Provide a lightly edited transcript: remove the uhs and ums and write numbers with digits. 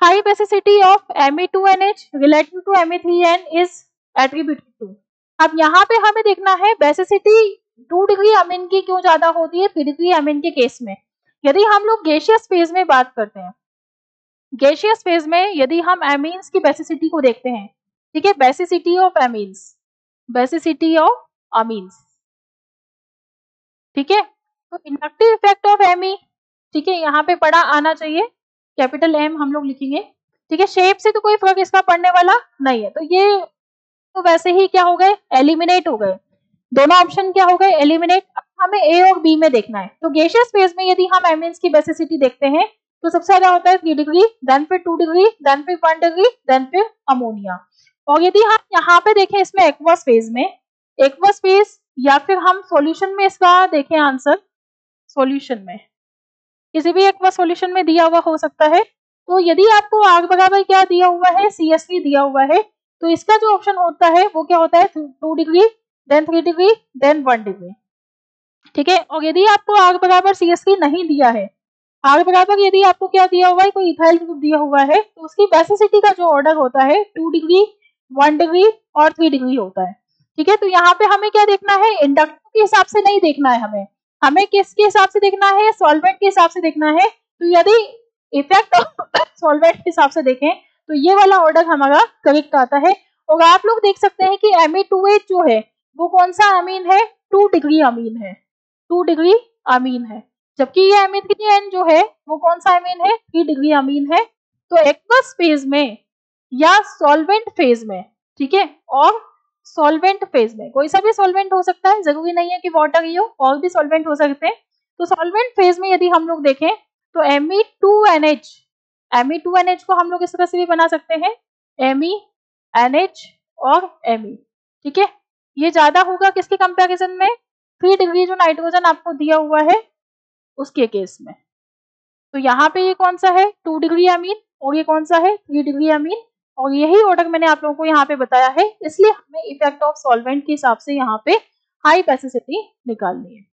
High basicity of Me2NH relative to Me3N is attributed to. अब यहाँ पे हमें देखना है बेसिसिटी 2 डिग्री अमीन की क्यों ज्यादा होती है 3 डिग्री अमीन के केस में। यदि हम लोग गैसियस फेज में बात करते हैं, गैसियस फेज में यदि हम एमीन्स की बेसिसिटी को देखते हैं, ठीक है, basicity of amines, basicity of amines, ठीक है, तो इंडक्टिव इफेक्ट ऑफ एमी, ठीक है, यहाँ पे पड़ा आना चाहिए, कैपिटल एम हम लोग लिखेंगे, ठीक है। शेप से तो कोई फर्क इसका पड़ने वाला नहीं है, तो ये तो वैसे ही क्या हो गए, एलिमिनेट हो गए, दोनों ऑप्शन क्या हो गए, एलिमिनेट। हमें ए और बी में देखना है, तो गैसियस फेज में यदि हम एमीन्स की बेसिसिटी देखते हैं तो सबसे ज्यादा होता है 3 डिग्री, देन फिर 2 डिग्री, देन फिर 1 डिग्री, देन फिर अमोनिया। और यदि हम यहाँ पे देखें इसमें एक्वस फेज में, एक्वस फेज या फिर हम सॉल्यूशन में इसका देखें आंसर, सॉल्यूशन में किसी भी एक्वस सॉल्यूशन में दिया हुआ हो सकता है, तो यदि आपको आग बराबर क्या दिया हुआ है, CH3 दिया हुआ है, तो इसका जो ऑप्शन होता है वो क्या होता है 2 degree, then 3 degree, then 1 degree, ठीक है। और यदि आपको आग बराबर CH3 नहीं दिया है, आग बराबर यदि आपको क्या दिया हुआ है, कोई इथाइल ग्रुप दिया हुआ है, तो उसकी बेसिसिटी का जो ऑर्डर होता है 2 डिग्री, 1 डिग्री और 3 डिग्री होता है, ठीक है। तो यहाँ पे हमें क्या देखना है, इंडक्टिव के हिसाब से नहीं देखना है, हमें किसके हिसाब से देखना है, सॉल्वेंट के हिसाब से देखना है। तो यदि इफेक्ट सॉल्वेंट के हिसाब से देखें तो ये वाला ऑर्डर हमारा करेक्ट आता है। और आप लोग देख सकते हैं कि Me2H जो है वो कौन सा अमीन है, 2 डिग्री अमीन है, 2 डिग्री अमीन है, जबकि ये Me3N जो है वो कौन सा अमीन है, 3 डिग्री अमीन है। तो एक्वस फेज में या सॉल्वेंट फेज में, ठीक है, और सॉल्वेंट फेज में कोई सा भी सॉल्वेंट हो सकता है, जरूरी नहीं है कि वाटर ही हो, और भी सॉल्वेंट हो सकते हैं। तो सॉल्वेंट फेज में यदि हम लोग देखें तो Me2NH, Me2NH को हम लोग इस तरह से भी बना सकते हैं, MENH और Me, ठीक है। ये ज्यादा होगा किसके कंपैरिजन में, 3 डिग्री जो नाइट्रोजन आपको दिया हुआ है उसके केस में। तो यहाँ पे ये कौन सा है, 2 डिग्री अमीन, और ये कौन सा है, 3 डिग्री अमीन, और यही ऑर्डर मैंने आप लोगों को यहाँ पे बताया है, इसलिए हमें इफेक्ट ऑफ सॉल्वेंट के हिसाब से यहाँ पे हाई बेसिसिटी निकालनी है।